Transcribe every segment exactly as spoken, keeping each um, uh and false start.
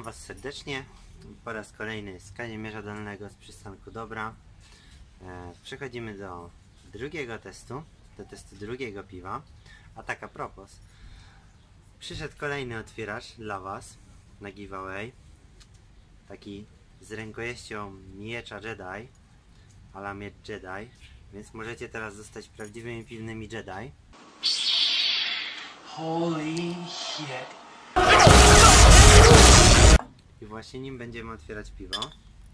Was serdecznie po raz kolejny z Kazimierza Dolnego z przystanku Dobra. E, przechodzimy do drugiego testu, do testu drugiego piwa. A tak a propos, przyszedł kolejny otwieracz dla Was na giveaway. Taki z rękojeścią miecza Jedi, a la miecz Jedi, więc możecie teraz zostać prawdziwymi piwnymi Jedi. Holy shit. I właśnie nim będziemy otwierać piwo.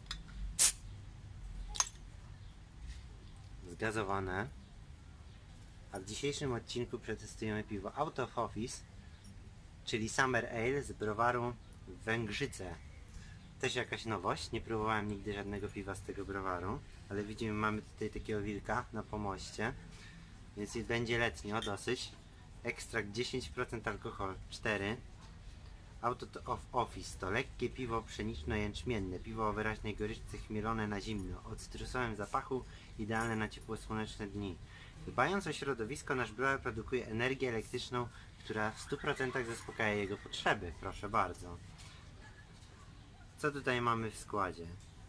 Zgazowane. A w dzisiejszym odcinku przetestujemy piwo Out of Office, czyli Summer Ale z browaru Węgrzyce. Też jakaś nowość, nie próbowałem nigdy żadnego piwa z tego browaru, ale widzimy, mamy tutaj takiego wilka na pomoście, więc będzie letnio dosyć. Ekstrakt dziesięć procent, alkohol cztery. Out of Office to lekkie piwo pszeniczno-jęczmienne, piwo o wyraźnej goryczce chmielone na zimno, o cytrusowym zapachu, idealne na ciepło słoneczne dni. Dbając o środowisko, nasz browar produkuje energię elektryczną, która w stu procentach zaspokaja jego potrzeby. Proszę bardzo. Co tutaj mamy w składzie?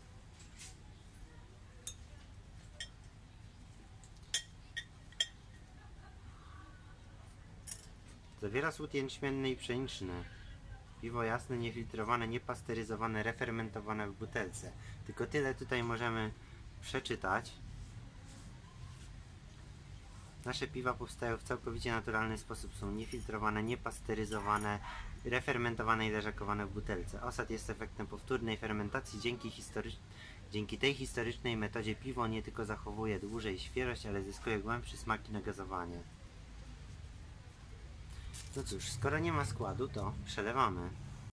Zawiera słód jęczmienny i pszeniczny. Piwo jasne, niefiltrowane, niepasteryzowane, refermentowane w butelce. Tylko tyle tutaj możemy przeczytać. Nasze piwa powstają w całkowicie naturalny sposób. Są niefiltrowane, niepasteryzowane, refermentowane i leżakowane w butelce. Osad jest efektem powtórnej fermentacji. Dzięki, historycz... Dzięki tej historycznej metodzie piwo nie tylko zachowuje dłużej świeżość, ale zyskuje głębszy smak i nagazowanie. No cóż, skoro nie ma składu, to przelewamy.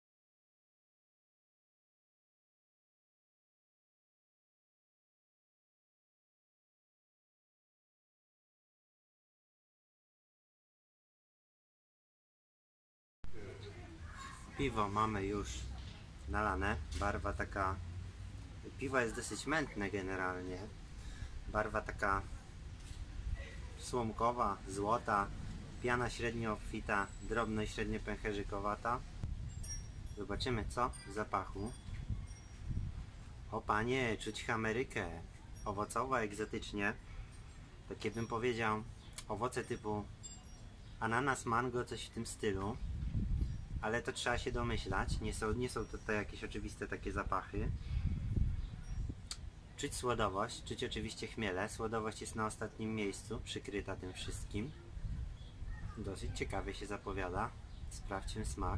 Piwo mamy już nalane. Barwa taka... Piwo jest dosyć mętne generalnie. Barwa taka słomkowa, złota. Piana średnio obfita, drobno i średnio pęcherzykowata. Zobaczymy co w zapachu. O panie, czuć Amerykę. Owocowo, egzotycznie. Takie bym powiedział owoce typu ananas, mango, coś w tym stylu. Ale to trzeba się domyślać. Nie są, nie są to, to jakieś oczywiste takie zapachy. Czuć słodowość, czuć oczywiście chmiele. Słodowość jest na ostatnim miejscu, przykryta tym wszystkim. Dosyć ciekawie się zapowiada. Sprawdźmy smak.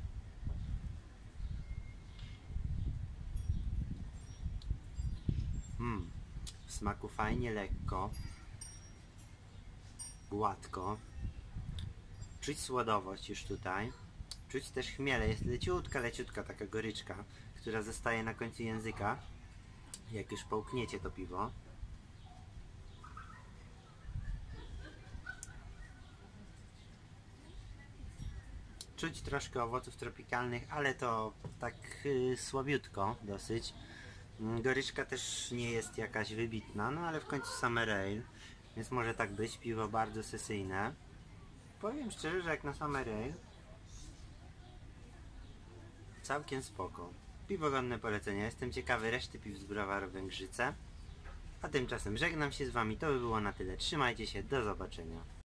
Hmm. W smaku fajnie lekko. Gładko. Czuć słodowość już tutaj. Czuć też chmiele. Jest leciutka, leciutka taka goryczka, która zostaje na końcu języka, jak już połkniecie to piwo. Czuć troszkę owoców tropikalnych, ale to tak yy, słabiutko dosyć. Goryczka też nie jest jakaś wybitna, no ale w końcu Summer Ale, więc może tak być. Piwo bardzo sesyjne. Powiem szczerze, że jak na Summer Ale całkiem spoko. Piwo godne polecenia. Jestem ciekawy reszty piw z browaru Węgrzyce. A tymczasem żegnam się z Wami. To by było na tyle. Trzymajcie się. Do zobaczenia.